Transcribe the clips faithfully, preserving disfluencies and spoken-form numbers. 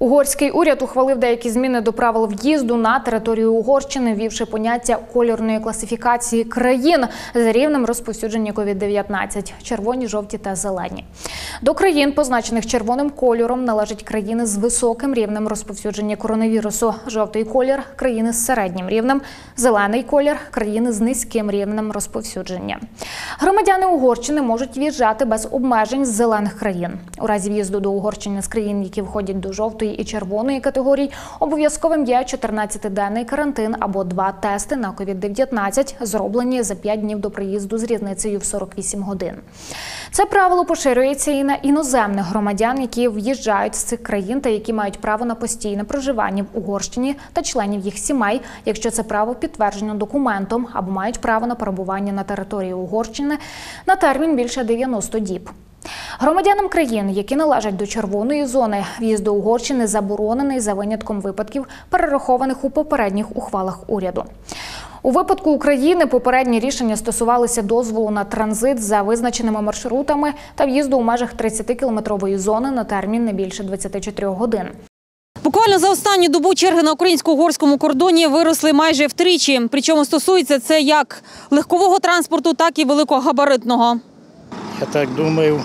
Угорський уряд ухвалив деякі зміни до правил в'їзду на територію Угорщини, ввівши поняття кольорної класифікації країн за рівнем розповсюдження ковід дев'ятнадцять – червоні, жовті та зелені. До країн, позначених червоним кольором, належать країни з високим рівнем розповсюдження коронавірусу. Жовтий колір – країни з середнім рівнем, зелений колір – країни з низьким рівнем розповсюдження. Громадяни Угорщини можуть в'їжджати без обмежень з зелених країн. У разі в'їзду до Угорщини з країн, які входять до жовтої і червоної категорій, обов'язковим є чотирнадцятиденний карантин або два тести на ковід дев'ятнадцять, зроблені за п'ять днів до приїзду з різницею в сорок вісім годин. Це правило поширюється і на іноземних громадян, які в'їжджають з цих країн та які мають право на постійне проживання в Угорщині та членів їх сімей, якщо це право підтверджено документом, або мають право на перебування на території Угорщини на термін більше дев'яноста діб. Громадянам країн, які належать до червоної зони, в'їзд до Угорщини заборонений за винятком випадків, перерахованих у попередніх ухвалах уряду. У випадку України попередні рішення стосувалися дозволу на транзит за визначеними маршрутами та в'їзду у межах тридцятикілометрової зони на термін не більше двадцяти чотирьох годин. Буквально за останню добу черги на українсько-угорському кордоні виросли майже втричі. Причому стосується це як легкового транспорту, так і великогабаритного. Я так думаю,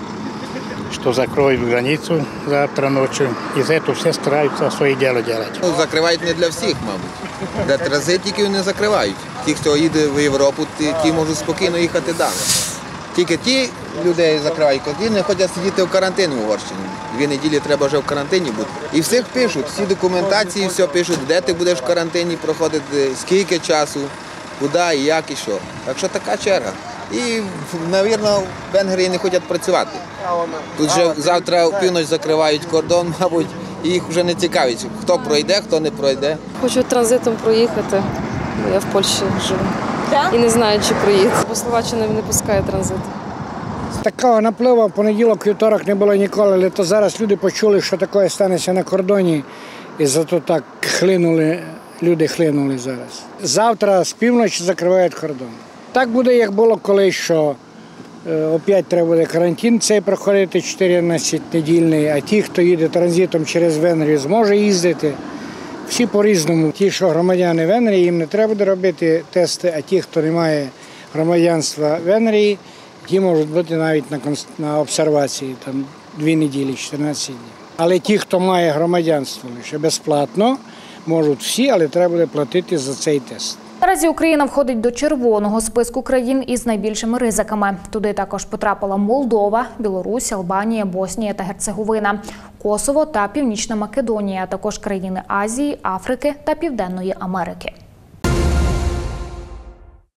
что закроют границу завтра ночью. Из этого все стараются своє діло робити. Ну, закривають не для всіх, мабуть. Для транзитників не закривають. Ті, хто їде в Європу, ті, ті можуть спокійно їхати далі. Тільки ті людей закривають, які не хочуть сидіти в карантині в Угорщині. Дві неділі треба вже в карантині бути. І всіх пишуть, всі документації, все пишуть, де ти будеш в карантині проходити, скільки часу, куди і як і що. Так що така черга. І, мабуть, в Венгрії не хочуть працювати. Тут вже завтра в північ закривають кордон, мабуть, і їх вже не цікавить, хто пройде, хто не пройде. Хочу транзитом проїхати, бо я в Польщі живу. І не знаю, чи проїду, бо Словаччина не пускає транзит. Такого напливу в понеділок, вівторок не було ніколи, але то зараз люди почули, що таке станеться на кордоні, і зато так хлинули, люди хлинули зараз. Завтра з півночі закривають кордон. Так буде, як було колись, що е, опять треба буде карантин цей проходити чотирнадцятинедільний, а ті, хто їде транзитом через Венгрію, зможе їздити. Всі по-різному. Ті, що громадяни Венгрії, їм не треба буде робити тести, а ті, хто не має громадянства Венгрії, ті можуть бути навіть на, на обсервації, там дві неділі, чотирнадцять днів. Але ті, хто має громадянство лише безплатно, можуть всі, але треба буде платити за цей тест. Наразі Україна входить до червоного списку країн із найбільшими ризиками. Туди також потрапила Молдова, Білорусь, Албанія, Боснія та Герцеговина, Косово та Північна Македонія, а також країни Азії, Африки та Південної Америки.